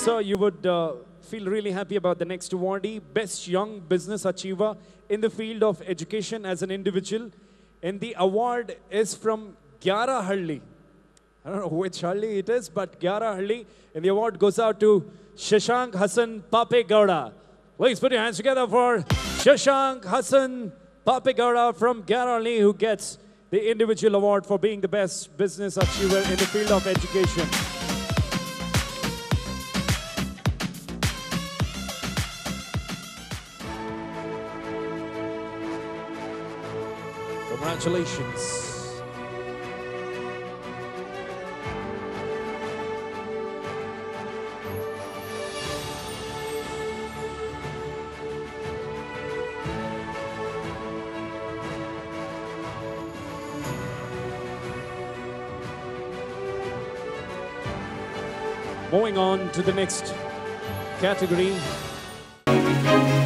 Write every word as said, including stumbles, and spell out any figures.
sir, you would uh, feel really happy about the next awardee, Best Young Business Achiever in the field of education as an individual. And the award is from Gyarahalli. I don't know which Halli it is, but Gyarahalli. And the award goes out to Shashank Hassan Papegowda. Please put your hands together for Shashank Hassan Papegowda from Gyarahalli, who gets the individual award for being the best business achiever in the field of education. Congratulations. Moving on to the next category.